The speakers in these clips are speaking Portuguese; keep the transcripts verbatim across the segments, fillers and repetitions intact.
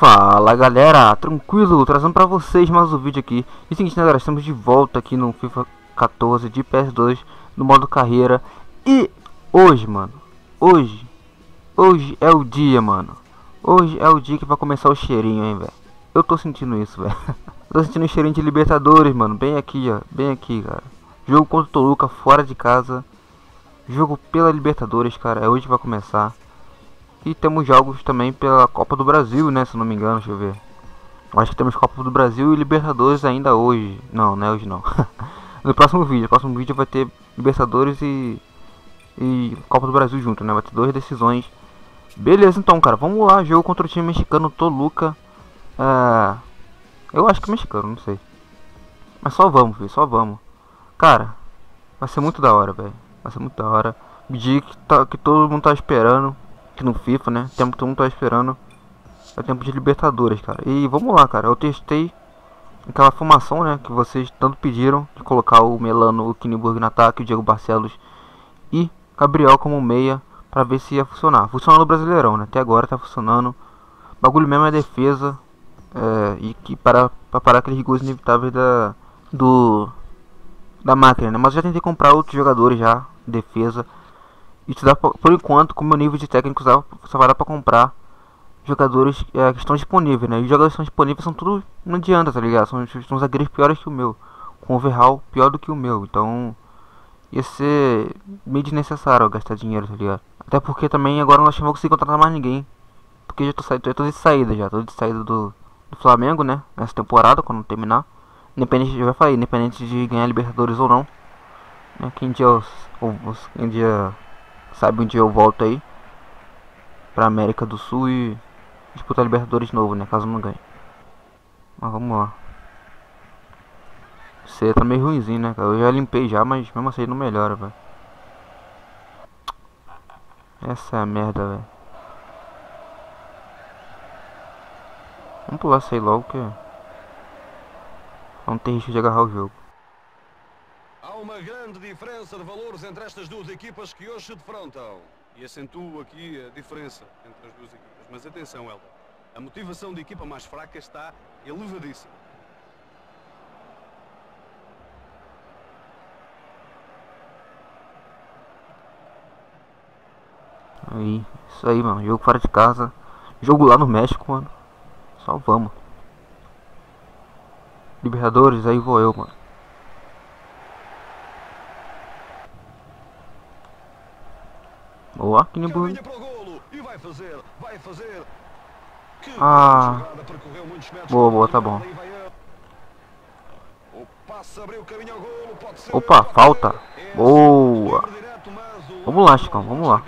Fala galera, tranquilo, trazendo pra vocês mais um vídeo aqui. E seguinte, né, galera, estamos de volta aqui no FIFA quatorze de P S dois, no modo carreira. E hoje, mano, hoje, hoje é o dia, mano. Hoje é o dia que vai começar o cheirinho, hein, velho. Eu tô sentindo isso, velho. Eu tô sentindo um cheirinho de Libertadores, mano, bem aqui, ó, bem aqui, cara. Jogo contra o Toluca, fora de casa. Jogo pela Libertadores, cara, é hoje que vai começar. E temos jogos também pela Copa do Brasil, né, se não me engano, deixa eu ver. Acho que temos Copa do Brasil e Libertadores ainda hoje. Não, não é hoje não. No próximo vídeo, no próximo vídeo vai ter Libertadores e, e Copa do Brasil junto, né, vai ter duas decisões. Beleza, então, cara, vamos lá, jogo contra o time mexicano Toluca. É... Eu acho que é mexicano, não sei. Mas só vamos, filho, só vamos. Cara, vai ser muito da hora, velho. Vai ser muito da hora. O dia que, tá, que todo mundo tá esperando. No FIFA, né? Tempo que todo mundo tá esperando. É tempo de Libertadores, cara. E vamos lá, cara. Eu testei aquela formação, né? Que vocês tanto pediram. De colocar o Melano, o Kinniburg no ataque, o Diego Barcelos e Gabriel como meia. Pra ver se ia funcionar. Funcionou no Brasileirão, né? Até agora tá funcionando. O bagulho mesmo é defesa. É, e que para, para parar aqueles gols inevitáveis da, do, da máquina, né? Mas eu já tentei comprar outros jogadores já. Defesa. Isso dá pra, por enquanto, com o meu nível de técnico, só vai dar pra comprar jogadores é, que estão disponíveis, né? E os jogadores que estão disponíveis são tudo, não adianta, tá ligado? São, são zagueiros piores que o meu, com overhaul pior do que o meu. Então ia ser meio desnecessário gastar dinheiro, tá ligado? Até porque também agora nós não vamos conseguir contratar mais ninguém, porque já tô, sa já tô de saída já, tô de saída do, do Flamengo, né? Nessa temporada, quando terminar. Independente, eu já falei, independente de ganhar Libertadores ou não, né? Quem dia, ou, quem dia sabe, um dia eu volto aí pra América do Sul e disputar Libertadores de novo, né? Caso não ganhe. Mas vamos lá. Você tá meio ruimzinho, né, cara? Eu já limpei já, mas mesmo assim não melhora, velho. Essa é a merda, velho. Vamos pular isso aí logo, que não tem risco de agarrar o jogo. Há uma grande diferença de valores entre estas duas equipas que hoje se defrontam. E acentuo aqui a diferença entre as duas equipas. Mas atenção, Helder. A motivação da equipa mais fraca está elevadíssima. Aí, isso aí, mano. Jogo fora de casa. Jogo lá no México, mano. Só vamos. Libertadores, aí vou eu, mano. Boa, Kinniburg. Ah, boa, boa, tá bom. Opa, falta. Boa. Vamos lá, Chicão, vamos lá.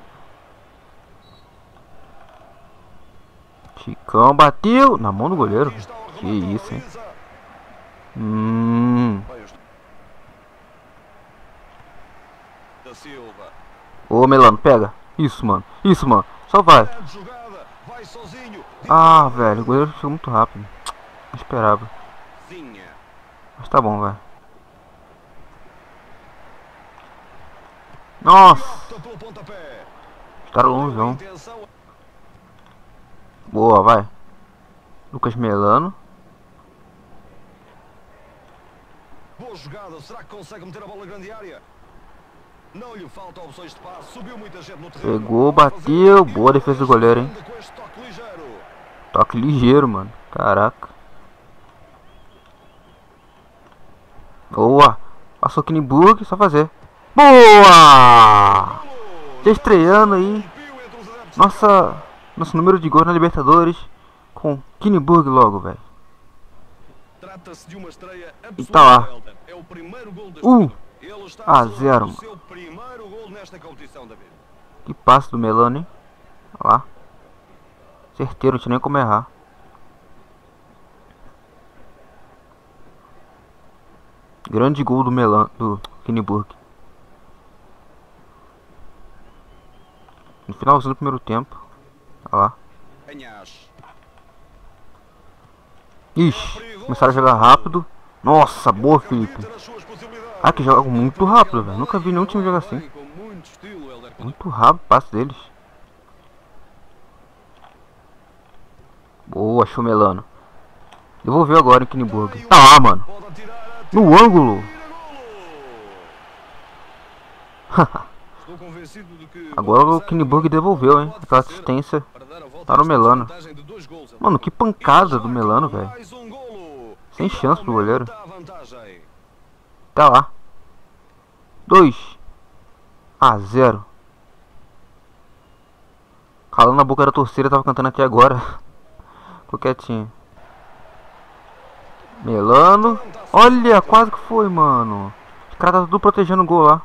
Chicão bateu na mão do goleiro. Que isso, hein? Hum. Ô, Melano, pega. Isso, mano. Isso, mano. Só vai. Ah, velho. O goleiro chegou muito rápido. Não esperava. Mas tá bom, velho. Nossa. Tá longeão. Boa, vai. Lucas Melano. Boa jogada. Será que consegue meter a bola na grande área? Não lhe falta opções de passe, subiu muita gente no terreno. Pegou, bateu, boa defesa do goleiro, hein? Toque ligeiro, mano. Caraca. Boa. Passou Kinniburg, só fazer. Boa! Já estreando aí. Nossa, nosso número de gols na Libertadores com Kinniburg logo, velho. E tá lá. Um a zero. Que passe do Melano, hein? Olha lá. Certeiro, não tinha nem como errar. Grande gol do Melano, do Kinniburg. No finalzinho do primeiro tempo. Olha lá. Ixi, começaram a jogar rápido. Nossa, boa, Felipe. Ah, que joga muito rápido, velho. Nunca vi nenhum time jogar assim. Muito rápido o passe deles. Boa, Chumelano. Devolveu agora em Kinniburg. Tá lá, mano. No ângulo. Agora o Kinniburg devolveu, hein. Aquela assistência. Tá no Melano. Mano, que pancada do Melano, velho. Sem chance pro goleiro. Tá lá. dois a zero. Calando a boca da torcida, tava cantando até agora. Ficou quietinho. Melano. Olha, quase que foi, mano. Os caras tá tudo protegendo o gol lá.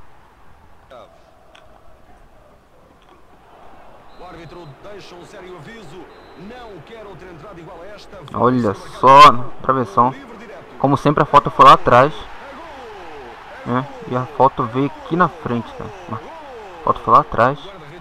Olha só, travessão. Como sempre, a foto foi lá atrás, né? E a foto veio aqui na frente, cara. A foto foi lá atrás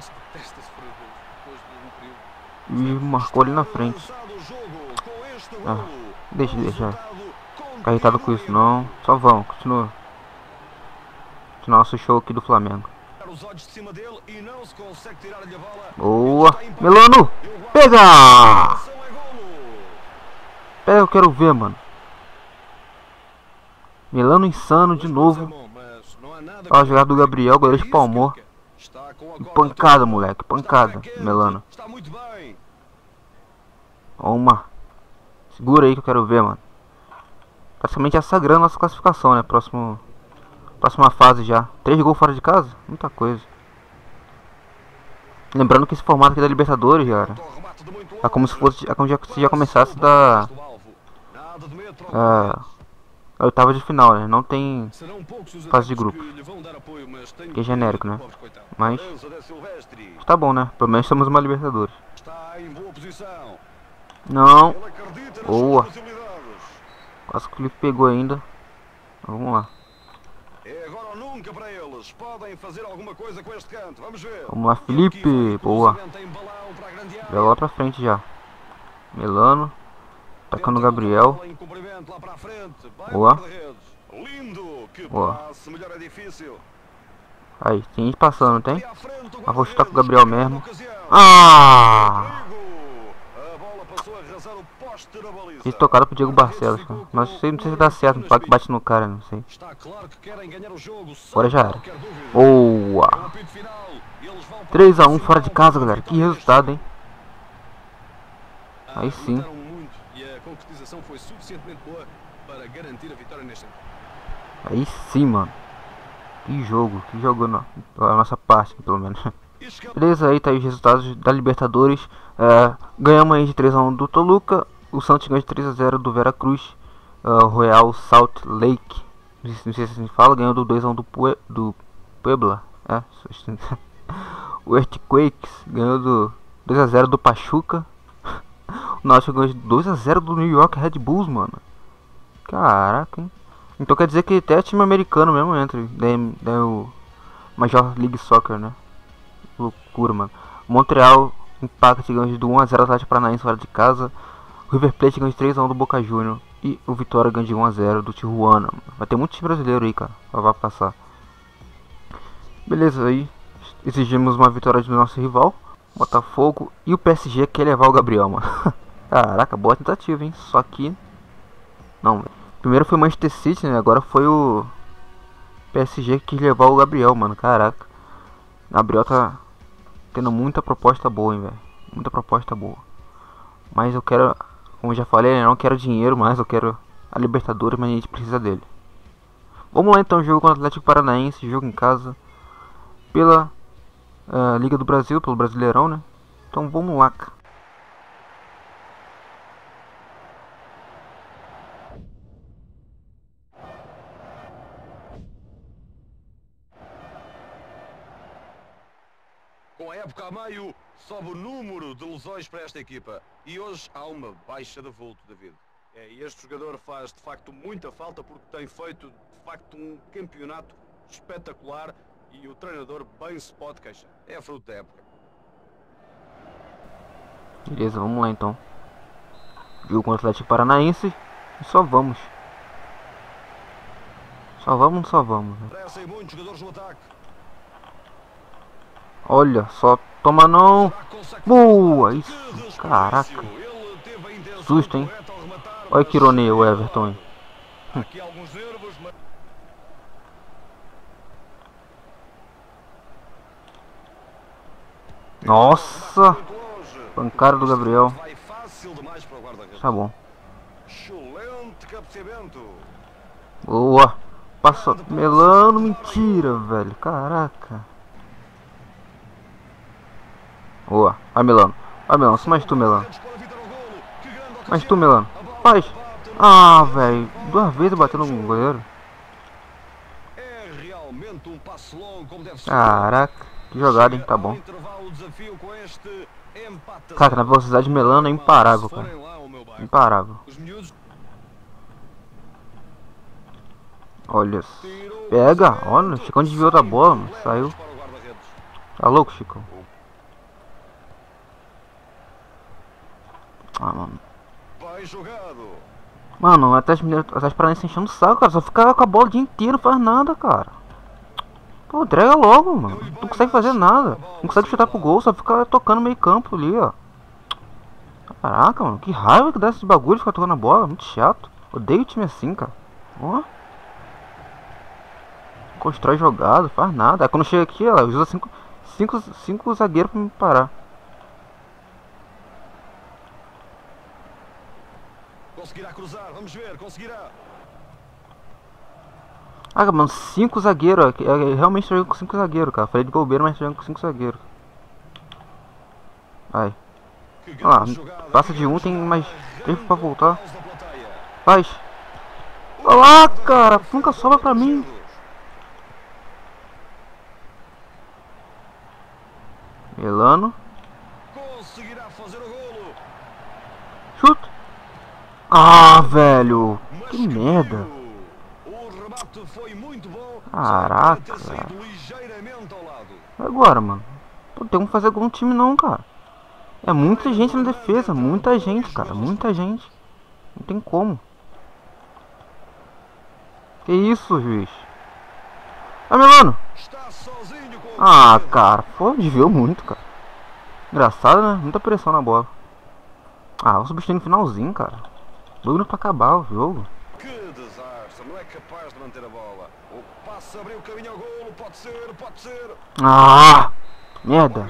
e marcou ali na frente. Ah, deixa, deixa. Ficar irritado com isso não. Só vamos, continua. Continua nosso show aqui do Flamengo. Boa, Melano. Pega! Pega, eu quero ver, mano. Melano insano de novo. Olha a jogada do Gabriel, goleiro espalmou. Pancada, moleque, pancada, Melano. Uma. Segura aí que eu quero ver, mano. Praticamente já sagrando nossa classificação, né? Próximo, próxima fase já. Três gols fora de casa? Muita coisa. Lembrando que esse formato aqui da Libertadores, cara, é como se fosse, é como se já começasse da a, a oitava de final, né? Não tem fase de grupo, que é genérico, né? Mas tá bom, né? Pelo menos temos uma Libertadores. Não. Boa. Quase que ele pegou ainda. Vamos lá. Vamos lá, Felipe. Boa. Vai lá pra frente já. Melano. Atacando o Gabriel. Boa. Boa. Aí, tem gente passando, não tem? Ah, vou chutar com o Gabriel mesmo. Ah! Fiz tocada pro Diego Barcelos, cara. Mas não sei, não sei se dá certo, não pode que bate no cara, não sei. Agora já era. Boa! três a um fora de casa, galera. Que resultado, hein? Aí sim. Aí sim, mano. Que jogo, que jogo na, na nossa parte, pelo menos. Beleza, aí tá aí os resultados da Libertadores. É, ganhamos aí de três a um do Toluca. O Santos ganhou de três a zero do Veracruz. uh, Royal Salt Lake, não sei, não sei se assim fala, ganhou do dois a um do, Pue, do Puebla. É, o Earthquakes ganhou do dois a zero do Pachuca. O Náutico ganhou de dois a zero do New York Red Bulls, mano. Caraca, hein? Então quer dizer que até time americano mesmo entra. Daí, daí o Major League Soccer, né? Loucura, mano. Montreal Impact ganhou de um a zero do Atlético Paranaense fora de casa. O River Plate ganhou de três a um do Boca Juniors. E o Vitória ganhou de um a zero do Tijuana. Vai ter muito time brasileiro aí, cara. Vai passar. Beleza, aí exigimos uma vitória do nosso rival, Botafogo. E o P S G quer levar o Gabriel, mano. Caraca, boa tentativa, hein? Só que não, velho. Primeiro foi o Manchester City, né? Agora foi o P S G que quis levar o Gabriel, mano. Caraca. Gabriel tá tendo muita proposta boa, hein, velho. Muita proposta boa. Mas eu quero, como eu já falei, eu não quero dinheiro mais. Eu quero a Libertadores, mas a gente precisa dele. Vamos lá então, jogo contra o Atlético Paranaense. Jogo em casa pela uh, Liga do Brasil, pelo Brasileirão, né? Então vamos lá, cara. Com a época a meio, sobe o número de lesões para esta equipa. E hoje há uma baixa de vulto, David. É, e este jogador faz de facto muita falta porque tem feito de facto um campeonato espetacular e o treinador bem se pode queixar. É a fruto da época. Beleza, vamos lá então. Jogo contra o Atlético Paranaense. E só vamos. Só vamos, só vamos. Né? Olha, só toma não. Boa, isso, caraca. susto, hein? Olha que ironia o Everton, hein? Hum. Nossa! Pancada do Gabriel. Tá bom. Boa! Passou. Melano, mentira, velho. Caraca. Boa. Vai, Melano. Vai, Melano. Só mais tu, Melano. Mais tu, Melano. Faz. Ah, velho. Duas vezes batendo no goleiro. Caraca. Que jogada, hein? Tá bom. Cara, na velocidade Melano é imparável, cara. Imparável. Olha. Pega. Olha. Chicão desviou da bola, mano. Saiu. Tá louco, Chicão? Ah, mano. Mano, até as Atlético Paranaense enchendo o saco, cara. Só fica com a bola o dia inteiro, não faz nada, cara. Pô, entrega logo, mano. Não consegue fazer nada. Não consegue chutar pro gol, só fica tocando meio campo ali, ó. Caraca, mano. Que raiva que dá esse bagulho de ficar tocando a bola. Muito chato. Odeio o time assim, cara. Ó. Constrói jogada, faz nada. Aí quando chega aqui, ela usa cinco, cinco, cinco zagueiros pra me parar. Conseguirá cruzar, vamos ver, conseguirá. Ah, mano, cinco zagueiros. É, é, realmente tô jogando com cinco zagueiros, cara. Falei de bobeira, mas tô jogando com cinco zagueiros. Vai. Ah, passa de um, tem mais tempo pra voltar. Faz. Olha lá, cara. Nunca sobra pra mim. Melano. Chuta. Ah, velho. Que merda. Caraca. Agora, mano. Não tem como fazer algum time não, cara. É muita gente na defesa. Muita gente, cara. Muita gente. Não tem como. Que isso, juiz? Ah, Melano. Ah, cara. Pô, desviou muito, cara. Engraçado, né? Muita pressão na bola. Ah, vou substituir no finalzinho, cara. Duro pra acabar o jogo. Que desastre, não é capaz de manter a bola. O passe abriu o caminho ao golo, pode ser, pode ser. Ah, merda.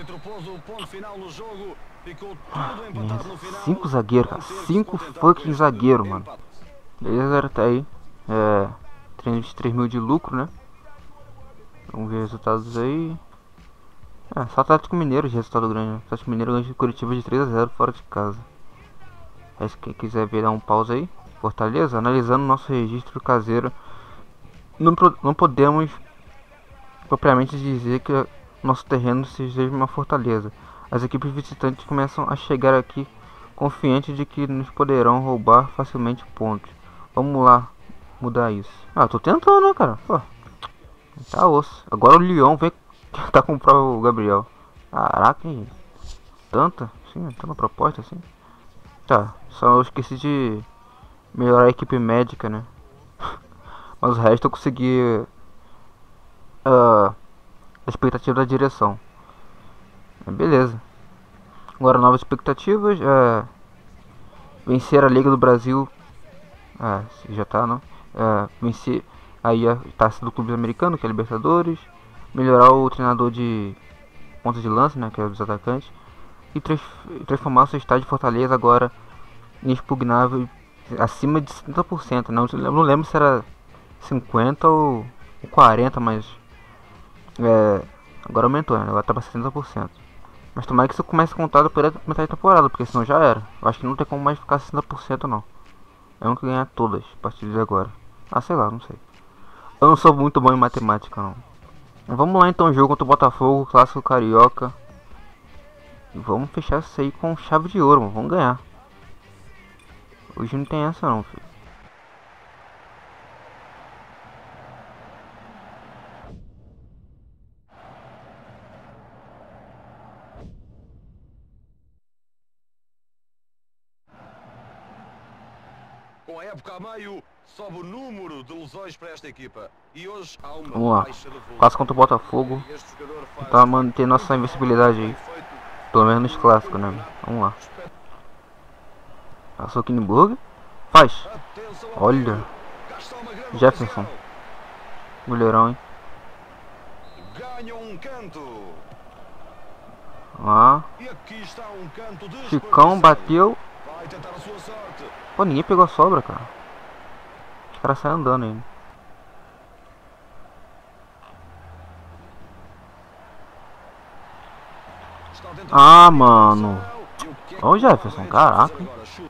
Merda. Cinco zagueiros, cara. Cinco fucking zagueiros, mano. Beleza, tá aí. É. trezentos e vinte e três mil de lucro, né? Vamos ver os resultados aí. É, só Atlético Mineiro de resultado grande, né? Atlético Mineiro ganha de Curitiba de três a zero fora de casa. Se quem quiser ver, dá um pause aí. Fortaleza, analisando nosso registro caseiro, não, não podemos propriamente dizer que nosso terreno seja uma fortaleza. As equipes visitantes começam a chegar aqui confiantes de que nos poderão roubar facilmente pontos. Vamos lá mudar isso. Ah, tô tentando, né, cara? Pô, tá osso. Agora o Lyon vem tentar comprar o Gabriel. Caraca, hein? Tanta? Sim, tanta proposta assim. Tá, só eu esqueci de melhorar a equipe médica, né? Mas o resto eu consegui uh, a expectativa da direção. Beleza. Agora novas expectativas. Uh, vencer a Liga do Brasil. Ah, já tá, não? Uh, vencer aí a taça do clube americano, que é a Libertadores. Melhorar o treinador de ponta de lança, né? Que é dos atacantes. E transformar o seu estádio de Fortaleza agora inexpugnável acima de setenta por cento. Não, eu não lembro se era cinquenta ou quarenta, mas é, agora aumentou, né? Agora tá pra setenta por cento. Mas tomara que isso comece a contar por metade da temporada, porque senão já era. Eu acho que não tem como mais ficar sessenta por cento não. É um que ganhar todas a partir de agora. Ah, sei lá, não sei. Eu não sou muito bom em matemática não. Vamos lá então, jogo contra o Botafogo, clássico carioca. E vamos fechar isso aí com chave de ouro, mano. Vamos ganhar. Hoje não tem essa não, filho. Com a época a meio, sobe o número de lesões para esta equipa. E hoje há uma Vamos lá. baixa de volume. Clássico contra o Botafogo. Tá manter nossa invencibilidade aí. Pelo menos nos clássicos, né? Vamos lá. Passou o Kinenburg. Faz. Olha. Jefferson. Goleirão, hein? Ganha um canto. Lá. E aqui está um canto de Chicão bateu. Vai tentar a sua sorte. Pô, ninguém pegou a sobra, cara. Os caras saem andando ainda. Está tentando Ah, a mano. marcação. E o que é que Ó o Jefferson, vai caraca. fazer agora? Chuta.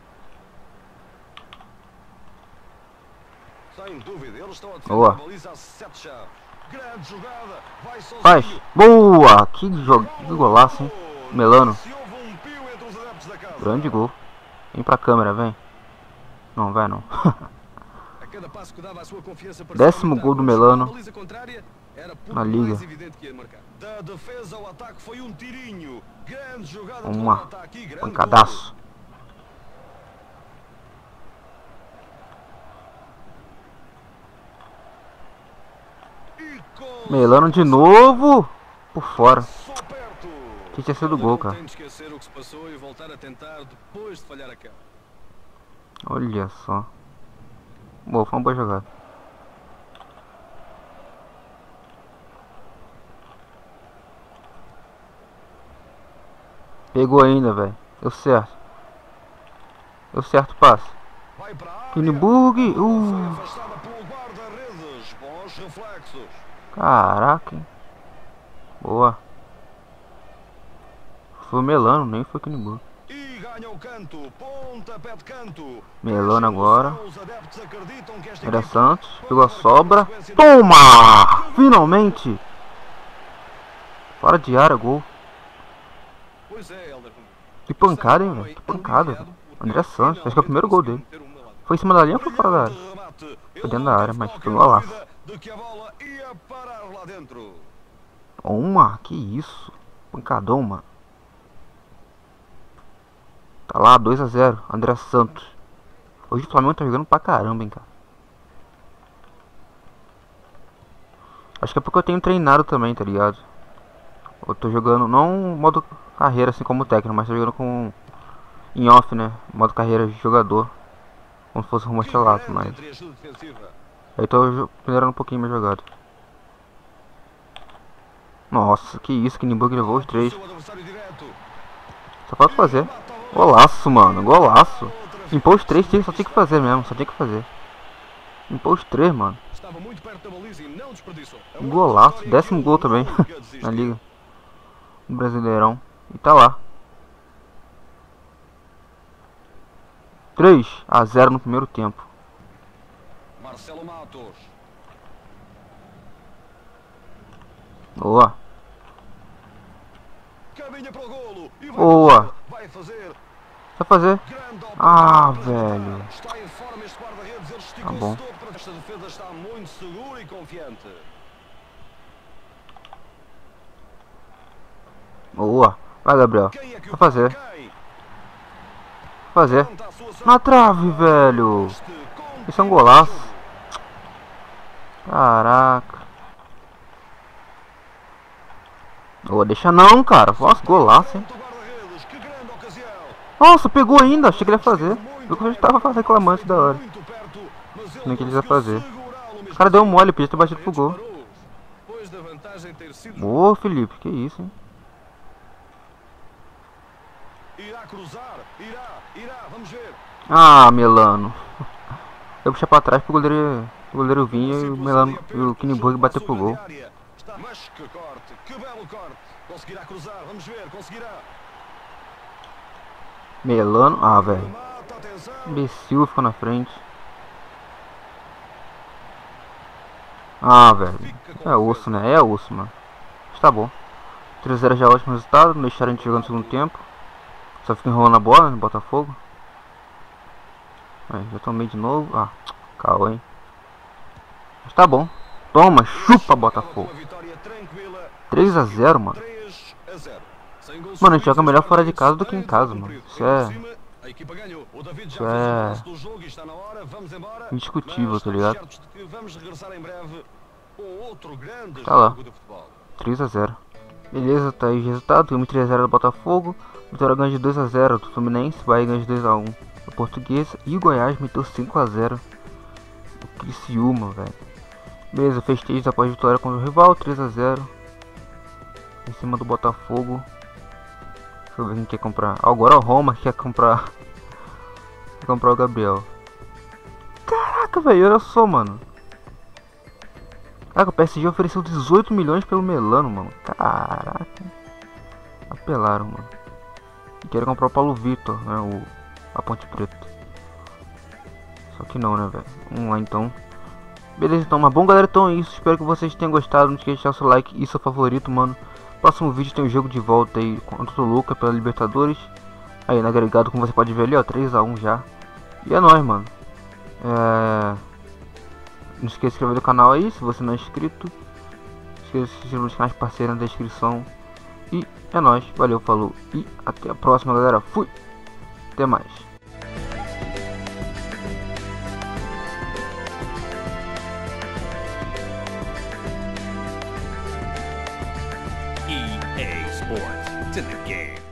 Sem dúvida, eles estão a defender Boa. a baliza a sete chaves. Grande jogada. Vai sozinho. Faz. Boa. Que, jogo, que golaço, hein? Melano. Se houve um pio entre os adeptos da casa. Grande gol. Vem pra câmera, vem. Não, vai não. A cada passo que dava a sua confiança parecia Décimo aumentar. gol do Quando chegava à Melano baliza contrária, era pouco na liga. mais evidente que ia marcar. Da defesa ao ataque foi um tirinho. Grande jogada de Uma contra-ataque e grande pancadaço. gol. E com Melano de novo. Por fora. só perto. Que tinha sido gol, cara. Tem de esquecer o que se passou e voltar a tentar depois de falhar aquela. Olha só. Boa, foi uma boa jogada. Pegou ainda, velho. Deu certo. Deu certo o passe. Vai para a área. Kinenburg. A bola foi Uh. afastada pelo guarda-redes. Bons reflexos. Caraca, hein. Boa. Foi o Melano, nem foi o Kinenburg. E ganha o canto. Pontapé de canto. Melano agora. Os adeptos acreditam que esta Era equipa Santos. Pegou a pode sobra. marcar sequência de- Toma! Finalmente! Fora de área, gol. Pois é, Helder. Que pancada, hein, velho. Que pancada, velho. André Santos. Acho que é o primeiro gol dele. Foi em cima da linha ou foi fora da área? Remate. Foi dentro da área, mas Ele foi não um golaço. teve qualquer dúvida de que a bola ia parar lá dentro. Uma, que isso? Pancadão, mano. Tá lá, dois a zero. André Santos. Hoje o Flamengo tá jogando pra caramba, hein, cara. Acho que é porque eu tenho treinado também, tá ligado? Eu tô jogando, não modo carreira assim como técnico, mas tô jogando com... em off, né? Modo carreira de jogador. Como se fosse um machelato, mas... Entre ajuda defensiva. Aí tô melhorando um pouquinho minha jogada. Nossa, que isso, que Kinenburg levou os três. Seu adversário direto. Só falta fazer. Golaço, mano, golaço. Impôs os três, só tinha que fazer mesmo, só tinha que fazer. Impôs os três, mano. Estava muito perto da baliza e não desperdiçou. É Um uma golaço, vitória décimo que gol nunca também desistiu. na liga. No Brasileirão. E tá lá. três a zero no primeiro tempo. Marcelo Matos. Boa. Caminha para o golo. E vai Boa. fazer. Vai fazer. Vai fazer. Grande Ah, oportunidade para rematar. velho. Está em forma este guarda-redes. Ele Tá esticou-se bom. todo para esta defesa. Está muito seguro e confiante. Boa. Vai, Gabriel. Quem é que o Vai fazer. quem? Vai fazer. Tenta a sua sorte. Na trave, velho. Este Isso é um continua golaço. o jogo. Caraca. Ô, deixa não, cara. Nossa, golaço, hein. Frente do guarda-redes. Que grande ocasião. Nossa, pegou ainda. Achei que ele ia fazer. Eu que eu já tava reclamando isso da hora. Muito perto, mas ele Não que ele ia conseguiu fazer. segurá-lo mesmo O cara deu assim. mole, podia ter batido pro gol. Disparou. Depois da vantagem ter sido Boa, Felipe. Que isso, hein. irá cruzar, irá, irá, vamos ver. Ah, Melano. Eu puxei pra trás pro goleiro, o goleiro vinha e o Melano e o Kinenburg bater pro gol. Está, mas que corte, que belo corte. Conseguirá cruzar, vamos ver, conseguirá. Melano. Ah, velho. Remata, atenção. Imbecil ficou na frente. Ah, velho. É osso, né? É osso, mano. Mas tá bom. três a zero já é ótimo resultado. Não deixaram a gente jogar no segundo tempo. Só fica enrolando a bola no Botafogo. Aí, já tomei de novo. Ah, calma, hein. Mas tá bom. Toma, chupa, Botafogo. Uma vitória tranquila. três a zero, mano. três a zero. Sem gols Mano, a gente joga sofridos, melhor os fora de guarda-redes casa do que em têm casa, todo mano. cumprido. Isso é Por cima, a equipa ganhou. O David já Isso fez o é balanço do jogo e está na hora. Vamos embora. indiscutível, Mas tá estamos ligado? certos de que vamos regressar em breve com outro grande Tá lá. jogo de futebol. três a zero. Beleza, tá aí o resultado. Temos três a zero do Botafogo. Vitória ganha de dois a zero do Fluminense. Bahia ganha de dois a um do Portuguesa. E o Goiás meteu cinco a zero. O Criciúma, velho. Beleza, festejos após vitória contra o rival, três a zero. Em cima do Botafogo. Deixa eu ver quem quer comprar. Agora o Roma quer comprar. Quer comprar o Gabriel. Caraca, velho, olha só, mano. Caraca, o P S G ofereceu dezoito milhões pelo Melano, mano. Caraca. Apelaram, mano. E quero comprar o Paulo Vitor, né? O, a Ponte Preta. Só que não, né, velho? Vamos lá, então. Beleza, então. Mas bom, galera, então é isso. Espero que vocês tenham gostado. Não esqueça de deixar seu like e seu favorito, mano. Próximo vídeo tem o jogo de volta aí contra o Luca pela Libertadores. Aí, no agregado, como você pode ver ali, ó. três a um já. E é nóis, mano. É... Não esqueça de se inscrever no canal aí, se você não é inscrito. Não esqueça de se inscrever nos canais parceiros na descrição. E é nóis, valeu, falou. E até a próxima, galera. Fui! Até mais. E A Sports. It's in the game.